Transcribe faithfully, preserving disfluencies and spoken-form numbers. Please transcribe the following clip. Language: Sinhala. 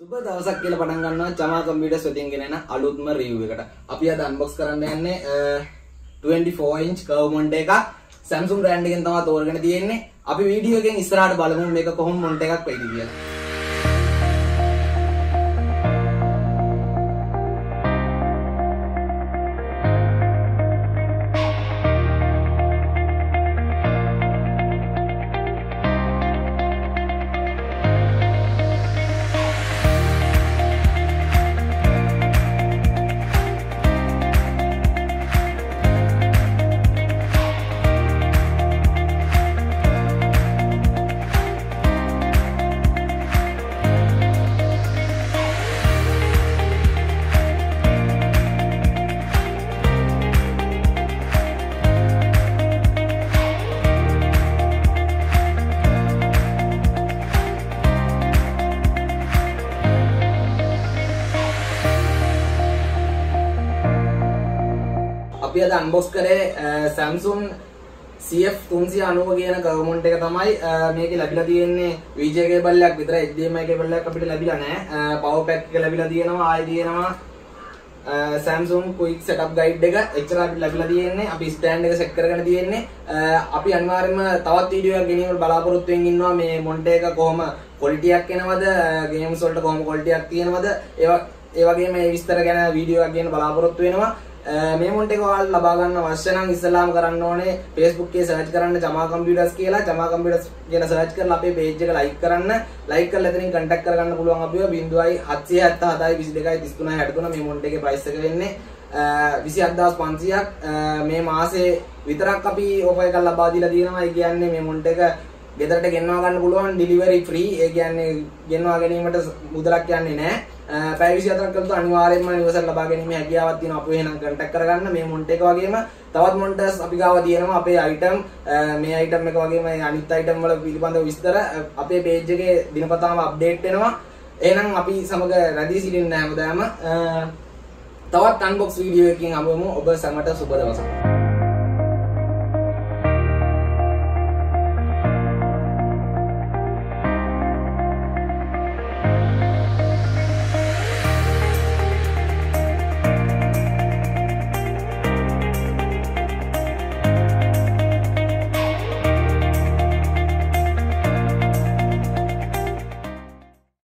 සුබ දවසක් කියලා පටන් ගන්නවා චමා කම්පියුටර්ස් වෙතින් ගෙනෙන අලුත්ම රිවිව් එකට. අපි අද අන්බොක්ස් කරන්න යන්නේ twenty-four inch curve monitor එකක්. Samsung brand එකෙන් තමයි තෝරගෙන තියෙන්නේ. අපි වීඩියෝ එකෙන් ඉස්සරහට බලමු මේක කොහොම monitor එකක් වෙයිද කියලා. අපි අද අන්බොක්ස් කරේ Samsung C F three ninety කියන curve monitor එක තමයි. මේකේ ලැබිලා තියෙන්නේ V J cable එකක් විතරයි, H D M I cable එකක් අපිට ලැබිලා නැහැ. power pack එක ලැබිලා තියෙනවා, ආයෙ තියෙනවා Samsung quick setup guide එක. එච්චර අපිට ලැබිලා තියෙන්නේ. අපි stand එක set කරගෙන තියෙන්නේ. අපි අනිවාර්යයෙන්ම තවත් වීඩියෝ එකක් ගෙනීමට බලාපොරොත්තු වෙමින් ඉන්නවා. මේ monitor එක කොහොම quality එකක් එනවද, games වලට කොහොම quality එකක් තියෙනවද, ඒවා ඒ වගේම මේ විස්තර ගැන වීඩියෝ එකක් ගෙනන බලාපොරොත්තු වෙනවා. මේ monitor එක ඔයාලා ලබා ගන්න අවශ්‍ය නම් ඉස්සෙල්ලාම කරන්න ඕනේ Facebook එකේ search කරන්න චමා කම්පියුටර්ස් කියලා. චමා කම්පියුටර්ස් කියන search කරලා අපේ page එක like කරන්න. like කරලා එතනින් contact කරගන්න පුළුවන් අපිව zero seven seven seven seven seven two two three three මේ monitor එකේ price එක වෙන්නේ twenty-seven thousand five hundred. මේ මාසේ විතරක් අපි offer එකක් ලබා දීලා තියෙනවා. ඒ කියන්නේ මේ monitor එක ගෙදරට ගෙන්වා ගන්න පුළුවන්, delivery free. ඒ කියන්නේ ගෙන්වා ගැනීමට මුදලක් යන්නේ නැහැ. පැය twenty-four කළොත් අනිවාර්යයෙන්ම නිවසට ලබා ගැනීමේ හැකියාවක් තියෙනවා. අපිව එහෙනම් contact කරගන්න. මේ monitor එක වගේම තවත් monitors අපි ගාව තියෙනවා. අපේ item මේ item එක වගේම අනිත් item වල පිළිබඳව විස්තර අපේ page එකේ දිනපතාම update වෙනවා. එහෙනම් අපි සමග රැඳී සිටින්න හැමදාම තවත් unbox video එකකින් හමුවෙමු. ඔබ සැමට සුබ දවසක්.